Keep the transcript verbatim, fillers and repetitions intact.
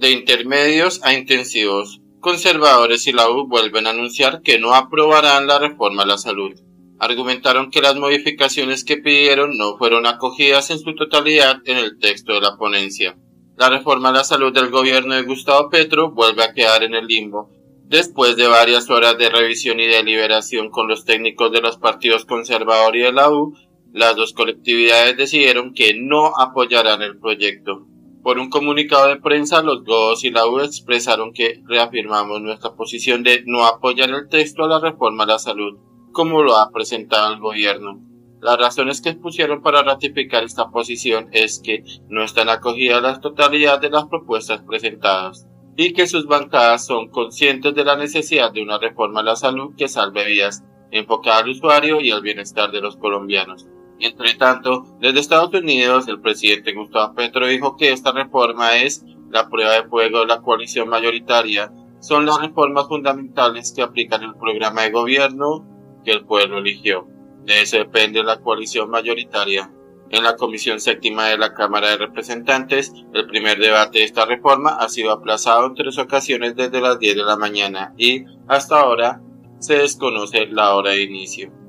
De intermedios a intensivos, conservadores y la U vuelven a anunciar que no aprobarán la reforma a la salud. Argumentaron que las modificaciones que pidieron no fueron acogidas en su totalidad en el texto de la ponencia. La reforma a la salud del gobierno de Gustavo Petro vuelve a quedar en el limbo. Después de varias horas de revisión y deliberación con los técnicos de los partidos conservador y de la U, las dos colectividades decidieron que no apoyarán el proyecto. Por un comunicado de prensa, los Godos y la U expresaron que reafirmamos nuestra posición de no apoyar el texto a la reforma a la salud, como lo ha presentado el gobierno. Las razones que expusieron para ratificar esta posición es que no están acogidas la totalidad de las propuestas presentadas y que sus bancadas son conscientes de la necesidad de una reforma a la salud que salve vidas, enfocada al usuario y al bienestar de los colombianos. Entre tanto, desde Estados Unidos, el presidente Gustavo Petro dijo que esta reforma es la prueba de fuego de la coalición mayoritaria. Son las reformas fundamentales que aplican el programa de gobierno que el pueblo eligió. De eso depende la coalición mayoritaria. En la Comisión Séptima de la Cámara de Representantes, el primer debate de esta reforma ha sido aplazado en tres ocasiones desde las diez de la mañana y, hasta ahora, se desconoce la hora de inicio.